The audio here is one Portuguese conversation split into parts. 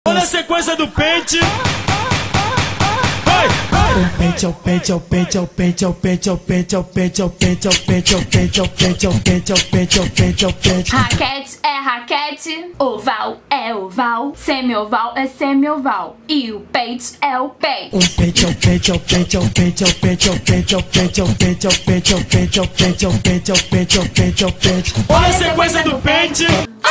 Olha a sequência do pente. O pente, o pente, o pente, o pente, o pente, o pente, o pente, o pente, o pente, o pente, o pente, o pente, o pente, o pente, o pente. Raquete é raquete, oval é oval, semi-oval é semi-oval e o pente é o pente. O pente, o pente, o pente, o pente, o pente, o pente, o pente, o pente, o pente, o pente, o pente, o pente, o pente, o pente, o pente. Olha a sequência do pente.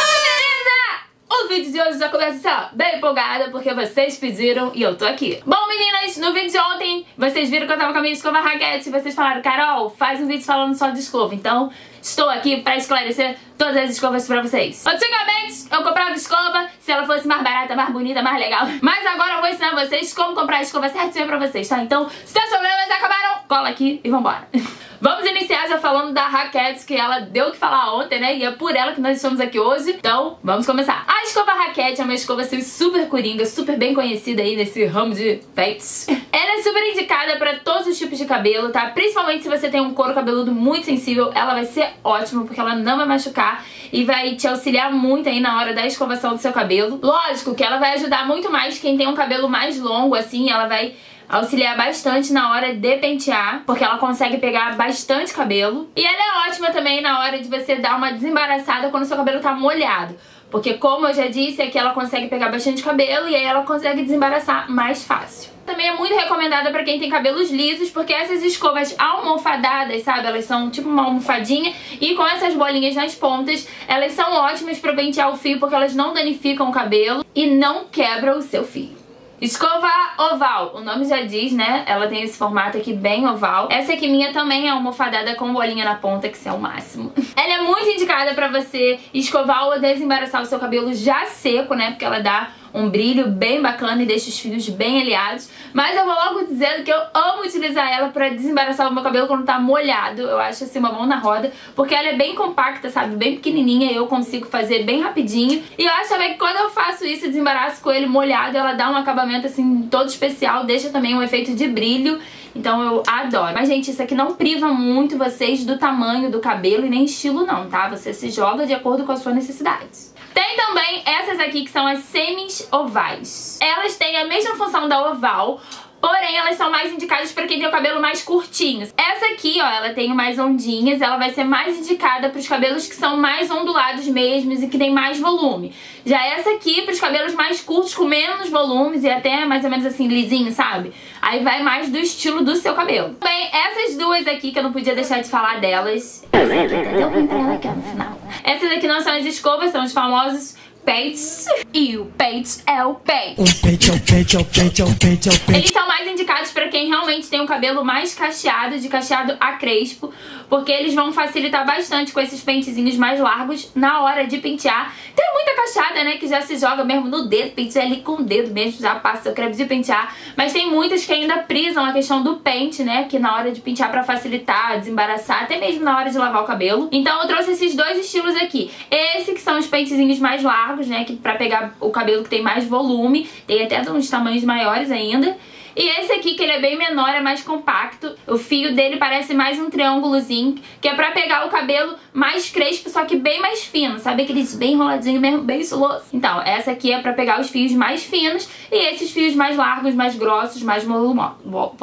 O vídeo de hoje já começa assim, ó, bem empolgada, porque vocês pediram e eu tô aqui. Bom, meninas, no vídeo de ontem, vocês viram que eu tava com a minha escova raquete e vocês falaram, Carol, faz um vídeo falando só de escova. Então, estou aqui pra esclarecer todas as escovas pra vocês. Antigamente, eu comprava escova se ela fosse mais barata, mais bonita, mais legal. Mas agora eu vou ensinar vocês como comprar a escova certinha pra vocês, tá? Então, se seus problemas acabaram, cola aqui e vambora. Vamos iniciar já falando da raquete, que ela deu o que falar ontem, né? E é por ela que nós estamos aqui hoje. Então, vamos começar. A escova raquete é uma escova assim, super coringa, super bem conhecida aí nesse ramo de pets. Ela é super indicada pra todos os tipos de cabelo, tá? Principalmente se você tem um couro cabeludo muito sensível, ela vai ser ótima, porque ela não vai machucar e vai te auxiliar muito aí na hora da escovação do seu cabelo. Lógico que ela vai ajudar muito mais quem tem um cabelo mais longo, assim, ela vai auxiliar bastante na hora de pentear, porque ela consegue pegar bastante cabelo. E ela é ótima também na hora de você dar uma desembaraçada quando o seu cabelo tá molhado, porque como eu já disse, aqui ela consegue pegar bastante cabelo e aí ela consegue desembaraçar mais fácil. Também é muito recomendada pra quem tem cabelos lisos, porque essas escovas almofadadas, sabe? Elas são tipo uma almofadinha e com essas bolinhas nas pontas, elas são ótimas pra pentear o fio, porque elas não danificam o cabelo e não quebram o seu fio. Escova oval, o nome já diz, né? Ela tem esse formato aqui bem oval. Essa aqui minha também é almofadada com bolinha na ponta, que isso é o máximo. Ela é muito indicada pra você escovar ou desembaraçar o seu cabelo já seco, né? Porque ela dá um brilho bem bacana e deixa os fios bem alinhados. Mas eu vou logo dizendo que eu amo utilizar ela pra desembaraçar o meu cabelo quando tá molhado. Eu acho assim uma mão na roda, porque ela é bem compacta, sabe? Bem pequenininha e eu consigo fazer bem rapidinho. E eu acho também que quando eu faço isso e desembaraço com ele molhado, ela dá um acabamento assim todo especial, deixa também um efeito de brilho. Então eu adoro. Mas, gente, isso aqui não priva muito vocês do tamanho do cabelo e nem estilo não, tá? Você se joga de acordo com a sua necessidade. Tem também essas aqui que são as semis-ovais. Elas têm a mesma função da oval, porém elas são mais indicadas para quem tem o cabelo mais curtinho. Essa aqui, ó, ela tem mais ondinhas, ela vai ser mais indicada para os cabelos que são mais ondulados mesmos e que tem mais volume. Já essa aqui para os cabelos mais curtos, com menos volumes e até mais ou menos assim lisinho, sabe? Aí vai mais do estilo do seu cabelo. Também essas duas aqui, que eu não podia deixar de falar delas. Essa aqui até deu ruim pra ela aqui, ó, no final. Essas aqui não são as escovas, são os famosos pentes. E o pente é o pente. O pente, o pente, o pente, o pente, o pente. Eles são mais indicados pra quem realmente tem um cabelo mais cacheado, de cacheado a crespo, porque eles vão facilitar bastante com esses pentezinhos mais largos na hora de pentear. Tem muita cacheada, né, que já se joga mesmo no dedo, penteia ali com o dedo mesmo, já passa seu creme de pentear. Mas tem muitas que ainda prisam a questão do pente, né, que na hora de pentear pra facilitar, desembaraçar, até mesmo na hora de lavar o cabelo. Então eu trouxe esses dois estilos aqui. Esse que são os pentezinhos mais largos, né, que pra pegar o cabelo que tem mais volume, tem até uns tamanhos maiores ainda. E esse aqui, que ele é bem menor, é mais compacto. O fio dele parece mais um triângulozinho, que é pra pegar o cabelo mais crespo, só que bem mais fino. Sabe aqueles bem enroladinhos mesmo, bem estiloso? Então, essa aqui é pra pegar os fios mais finos e esses fios mais largos, mais grossos, mais volumosos.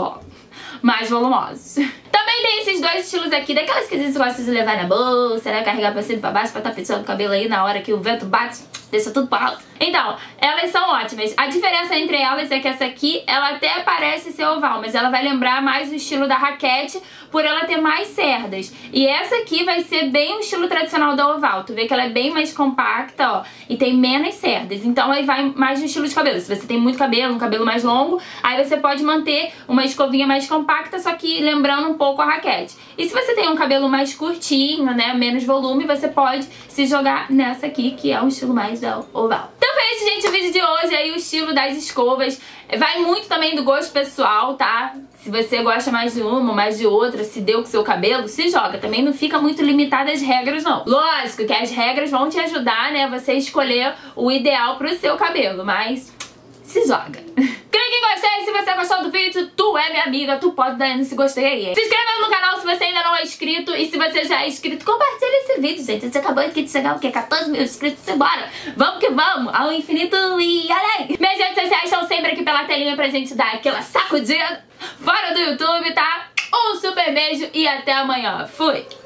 Também tem esses dois estilos aqui, daquelas que a gente gosta de levar na bolsa, né? Carregar pra cima e pra baixo pra tá penteando o cabelo aí na hora que o vento bate, deixa tudo pra alto. Então, elas são ótimas. A diferença entre elas é que essa aqui, ela até parece ser oval, mas ela vai lembrar mais o estilo da raquete por ela ter mais cerdas. E essa aqui vai ser bem o estilo tradicional da oval. Tu vê que ela é bem mais compacta, ó, e tem menos cerdas. Então aí vai mais no estilo de cabelo. Se você tem muito cabelo, um cabelo mais longo, aí você pode manter uma escovinha mais compacta, só que lembrando um pouco a raquete. E se você tem um cabelo mais curtinho, né, menos volume, você pode se jogar nessa aqui, que é um estilo mais da oval. Então foi esse, gente, o vídeo de hoje, aí o estilo das escovas. Vai muito também do gosto pessoal, tá? Se você gosta mais de uma, mais de outra, se deu com o seu cabelo, se joga. Também não fica muito limitada às regras, não. Lógico que as regras vão te ajudar, né, você escolher o ideal pro seu cabelo, mas se joga. Clique em gostei se você gostou do vídeo, tu é minha amiga, tu pode dar esse gostei aí. Se inscreva no canal se você ainda não é inscrito e se você já é inscrito, compartilha esse vídeo, gente. A gente acabou aqui de chegar, o quê? 14 mil inscritos, simbora! Vamos que vamos, ao infinito e além! pela telinha pra gente dar aquela sacudida fora do YouTube, tá? Um super beijo e até amanhã. Fui!